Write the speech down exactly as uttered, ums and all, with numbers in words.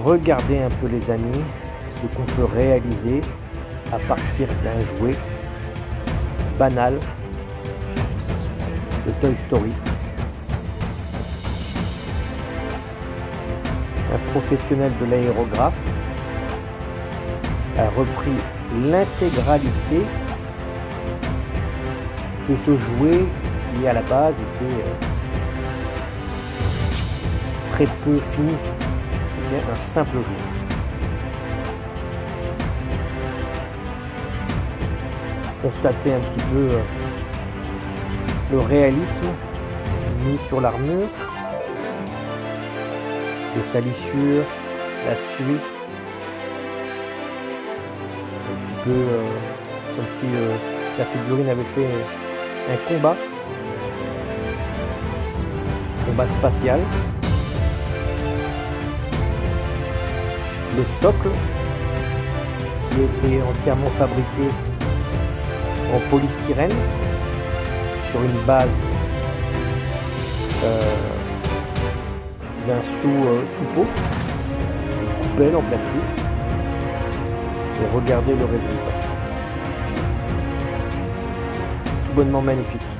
Regardez un peu les amis ce qu'on peut réaliser à partir d'un jouet banal de Toy Story. Un professionnel de l'aérographe a repris l'intégralité de ce jouet qui à la base était très peu fini, c'était un simple jouet. Constatez un petit peu le réalisme mis sur l'armure, les salissures, la suie, un petit peu euh, comme si euh, la figurine avait fait un combat, combat spatial. Le socle qui était entièrement fabriqué en polystyrène sur une base euh, d'un sous, euh, sous-pot, une coupelle en plastique, et regardez le résultat. Tout bonnement magnifique.